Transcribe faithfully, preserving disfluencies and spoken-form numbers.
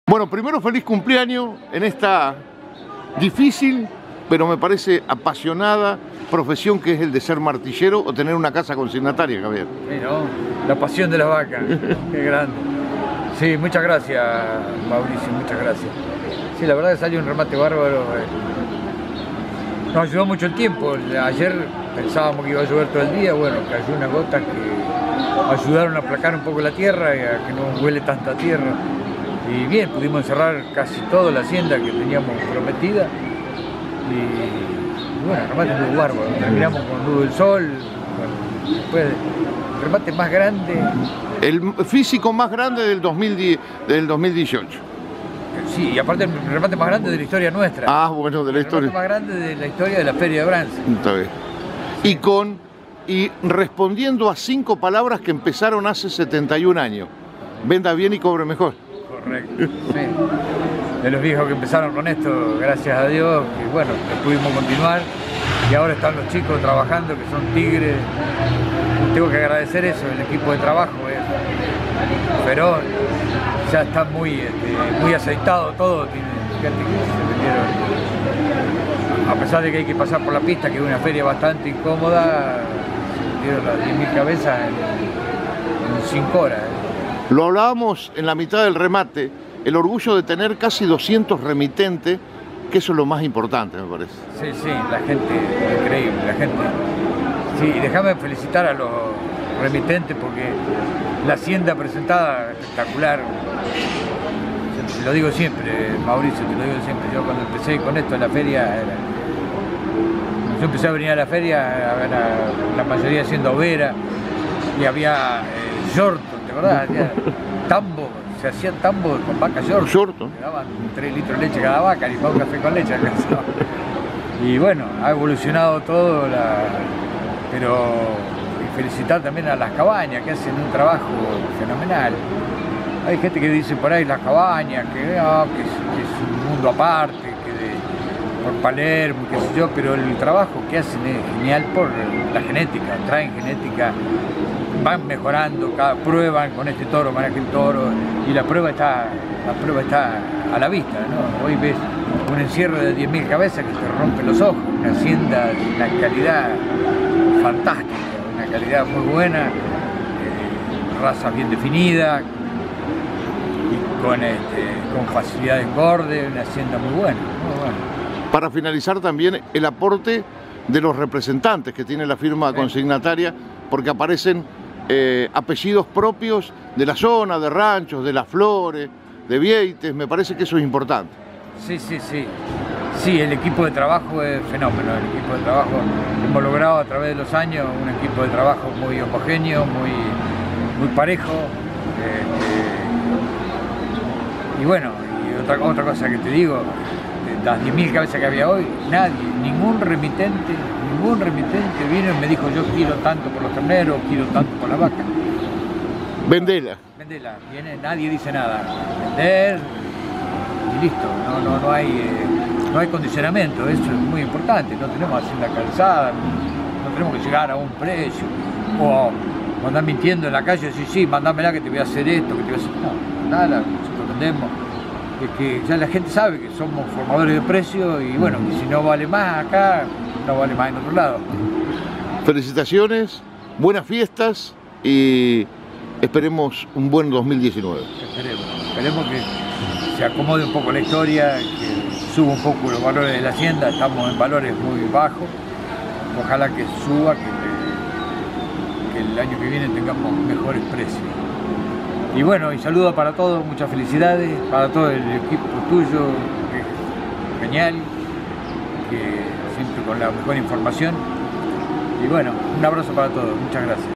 Bueno, primero feliz cumpleaños en esta difícil, pero me parece apasionada profesión que es el de ser martillero o tener una casa consignataria, Javier. Sí, ¿no? La pasión de las vacas, qué grande. Sí, muchas gracias, Mauricio, muchas gracias. Sí, la verdad que salió un remate bárbaro. Nos ayudó mucho el tiempo. Ayer pensábamos que iba a llover todo el día, bueno, cayó una gota que ayudaron a aplacar un poco la tierra y a que no huele tanta tierra. Y bien, pudimos encerrar casi toda la hacienda que teníamos prometida. Y bueno, el remate muy bárbaro. Terminamos con Nudo del Sol. Bueno, después, el remate más grande. El físico más grande del, dos mil diez, del dos mil dieciocho. Sí, y aparte el remate más grande de la historia nuestra. Ah, bueno, de la el historia. El remate más grande de la historia de la Feria de Brance. Está bien. Y, con, y respondiendo a cinco palabras que empezaron hace setenta y un años. Venda bien y cobre mejor. Correcto, sí. De los viejos que empezaron con esto, gracias a Dios, que bueno, que pudimos continuar. Y ahora están los chicos trabajando, que son tigres. Tengo que agradecer eso, el equipo de trabajo es feroz. Ya está muy, este, muy aceitado todo. Tiene, fíjate que se vendieron, a pesar de que hay que pasar por la pista, que es una feria bastante incómoda, se vendieron las diez mil cabezas en, en cinco horas. ¿eh? Lo hablábamos en la mitad del remate, el orgullo de tener casi doscientos remitentes, que eso es lo más importante, me parece. Sí, sí, la gente, increíble, la gente. Sí, déjame felicitar a los remitentes porque la hacienda presentada espectacular. Te lo digo siempre, Mauricio, te lo digo siempre. Yo cuando empecé con esto en la feria, era... yo empecé a venir a la feria, era la mayoría siendo overa, y había eh, yorto, ¿te acordás? Había tambo, se hacían tambo con vaca yorto. Yorto. Le daban tres litros de leche cada vaca y para un café con leche alcanzaba. Y bueno, ha evolucionado todo, la... pero y felicitar también a las cabañas que hacen un trabajo fenomenal. Hay gente que dice por ahí las cabañas, que, oh, que, es, que es un mundo aparte, que de, por Palermo, qué sé yo, pero el trabajo que hacen es genial por la genética, traen genética, van mejorando, cada, prueban con este toro, con aquel toro, y la prueba está, la prueba está a la vista, ¿no? Hoy ves un encierro de diez mil cabezas que te rompe los ojos, una hacienda de una calidad fantástica, una calidad muy buena, eh, raza bien definida, y con, este, con facilidad de engorde, una hacienda muy buena, muy buena. Para finalizar también el aporte de los representantes que tiene la firma consignataria, porque aparecen eh, apellidos propios de la zona, de Ranchos, de Las Flores, de Vieites, me parece que eso es importante. Sí, sí, sí. Sí, el equipo de trabajo es fenómeno, el equipo de trabajo hemos logrado a través de los años un equipo de trabajo muy homogéneo, muy, muy parejo. Eh, y bueno, y otra, otra cosa que te digo, las diez mil cabezas que había hoy, nadie, ningún remitente, ningún remitente vino y me dijo yo quiero tanto por los terneros, quiero tanto por la vaca. Vendela. Vendela, viene, nadie dice nada. Vender y listo, no, no, no hay... Eh, no hay condicionamiento, eso es muy importante, no tenemos hacienda calzada, no tenemos que llegar a un precio, o andar mintiendo en la calle y decir, sí, mandámela que te voy a hacer esto, que te voy a hacer... No, nada, nosotros vendemos, es que ya la gente sabe que somos formadores de precios y bueno, que si no vale más acá, no vale más en otro lado. Felicitaciones, buenas fiestas y esperemos un buen dos mil diecinueve. Esperemos, esperemos que se acomode un poco la historia, que suba un poco los valores de la hacienda, estamos en valores muy bajos, ojalá que suba, que, que el año que viene tengamos mejores precios. Y bueno, y saludos para todos, muchas felicidades, para todo el equipo tuyo, que es genial, que siempre con la mejor información. Y bueno, un abrazo para todos, muchas gracias.